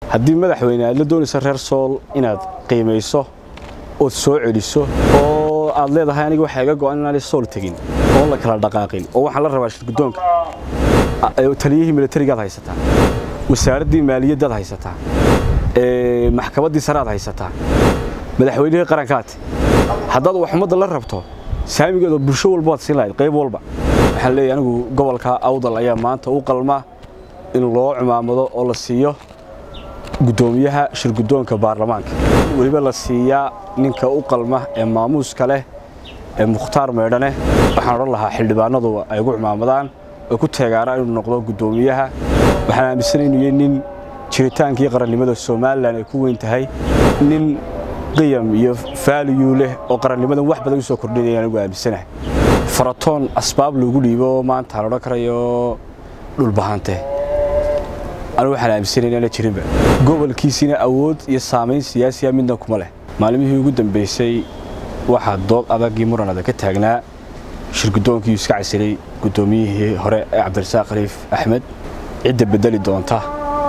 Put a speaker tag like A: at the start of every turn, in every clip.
A: haddii madaxweyne aad la doonayso reer Sool inaad qiimeyso oo soo celiso oo aad leedahay aniga waxa iga go'an inaan Sool tagin oo la kala dhaqaaqin oo waxa la rabaa shirgudoonka taliyihii militariga haysataa wasaaradii maaliyadda haysataa maxkamaddii saraad haysataa madaxweynihii qarankaad haddaad wax umada la rabto saamigeedu bulsho walba waad siin lahayd qayb walba waxaan leeyahay anigu gobolka Awdal ayaa maanta u qalma in loo cimaamado oo la siiyo gudoomiyaha shirgudoonka baarlamaanka waliba la siiyaa ninka u qalma ee maamuuska leh ee Mukhtaar Meedhane waxaan oran lahaa xildhibaanadu ay ugu cimaamadaan oo ku taageeraan inuu noqdo gudoomiyaha waxaan aaminsanahay inuu yahay nin jiritaankii qarannimada Soomaaliland ay ku weyn tahay nin qiyam iyo value leh oo qarannimadan wax badan soo kordhinaya anigu aaminsanahay faratoon asbaab lagu dhiibo maanta la karayo dhul bahante أنا واحد أمسيني أنا تجربة قبل كيسنا أود يسامين سياسية من دكمة له معلمي هو جدا بيسي واحد ضوء هذا جيمورنا هذا كتاجنا شركتون كيس كعسري قدومي هراء عبد الرزاق ريف أحمد عدة بدل الدونتا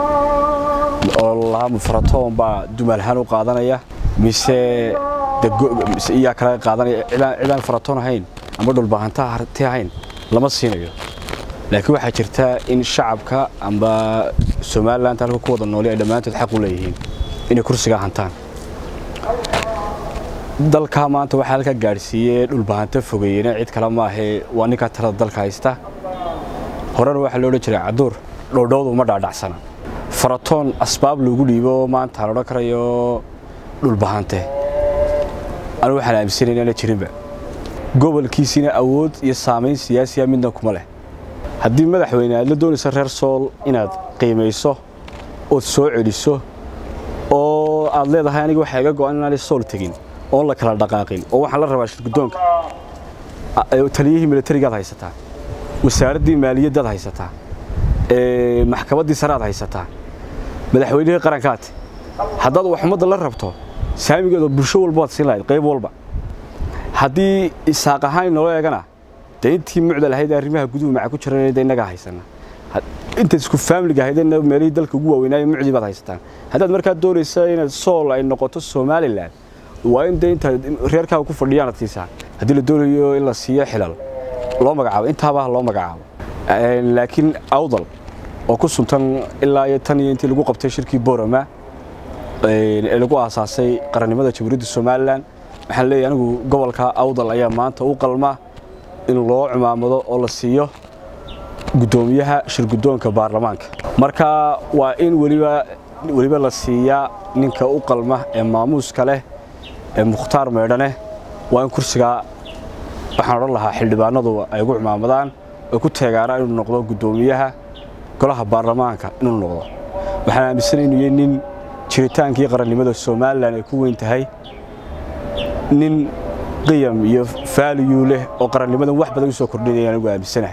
A: الله مفرطهم بعد دمال هنو قاضنا يا إياه كلا قاضنا إعلان فرطون هين أمرنا البهانتا هرتين لما صينيو لكن واحد شرطة إن الشعب كا أم بسومالان تلقوا قوة النولي علماء تحققوا ليهين إن كرسي جاهنتان دل كمان تو حالك جارسية والبهان تفوقينا عيد كلام ما هي وانك ترى دل كايستا هرر واحد لو رجع عدور لو دود وما دع سنة فرطون أسباب لو يقول يبغى ما ترى كريو والبهان ته أنا واحد أمسيني أنا تجربة قبل كيسنا أود يسامين سياسية من دكمله haddii madaxweyne aad la doonayso reer Sool inaad qiimeyso oo soo celiso oo aad leedahay aniga waxa iga go'an inaan Sool tagin oo la kala dhaqaaqin oo waxa la rabaa shirgudoonka taliyihii militariga haysataa wasaaradii maaliyadda haysataa maxkamaddii saraad haysataa madaxweynihii qarankaad haddaad wax umada la rabto saamigeedu bulsho walba waad siin lahayd qayb walba haddii isaaq ahaan loo eegana intii mucdal ahayd arrimaha guduhu ma ku jiraan inaga haysana inta isku family-ga ahaydna meelay dalka ugu waaweynaa mucdi baad haysataan haddaad markaa doonayso inaad Sool ay noqoto Somaliland waa in inta reerka ku fadhiyaan tiisa haddii la doonayo in la siiyo xilal loo magacaabo intaaba loo magacaabo laakiin Awdal oo ku suntan ilaa iyo tan iyo intii lagu qabtay shirkii Boorama ee lagu aasaasay qarannimada Jamhuuriyadda Somaliland waxaan leeyahay anigu gobolka Awdal ayaa maanta u qalma in loo cimaamado oo la siiyo gudoomiyaha shirgudoonka baarlamaanka marka waa in waliba la siiyaa ninka u qalma ee maamuuska leh ee Mukhtaar Meedhane waa in kursiga waxaan oran lahaa xildhibaanadu ay ugu cimaamadaan oo ku taageeraan inuu noqdo gudoomiyaha golaha baarlamaanka inuu noqdo waxaan aaminsanahay inuu yahay nin jiritaankii qarannimada Soomaaliland ay ku weyn tahay nin qiyam iyo value leh oo qarannimadan wax badan soo kordhinaya anigu aaminsanahay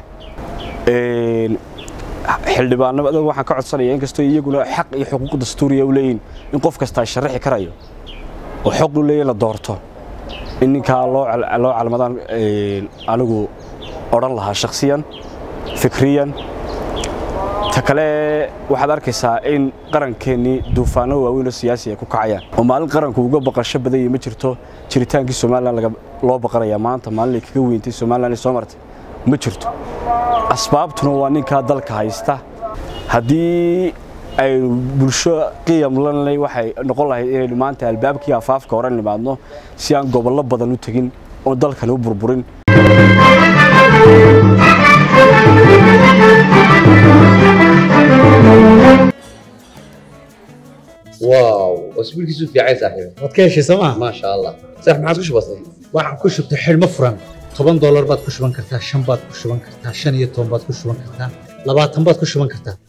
A: xildhibaanada waxaan ka codsanayaa in kastoo iyaguna xaq iyo xuquuq dastuuriya u leeyihiin in qof kasta sharaxi karayo oo xaq u leeyahay la doorto in ninka loo calmadaan anigu oran lahaa shakhsiyan fikriyan takale waxaad arkaysaa in qarankeeni duufaano waaweyn oo siyaasi ay ku kacayaan oo maalin qaranku uga baqasho badan ma jirto jiritaankii Soomaaliland loo baqaraya maanta maalin kaga weyntay Soomaaliland soo martay ma jirto asbaabtuna waa ninka dalka haysta haddii ay bulsho qiyam lanay waxay noqon lahayd inay maanta albaabkii afaafka horan nimaadno si aan gobollo badan u tagin oo dalkan u burburin
B: واو اسبوع كيسو في عايز صاحبي
C: wadkeeshi sama
B: ما شاء الله صح ما عادش بسيط
C: waxaan ku shubtay xilmo furan $10 baad ku shuban kartaa 5 baad ku shuban kartaa 15 baad ku shuban kartaa 20 baad ku shuban kartaa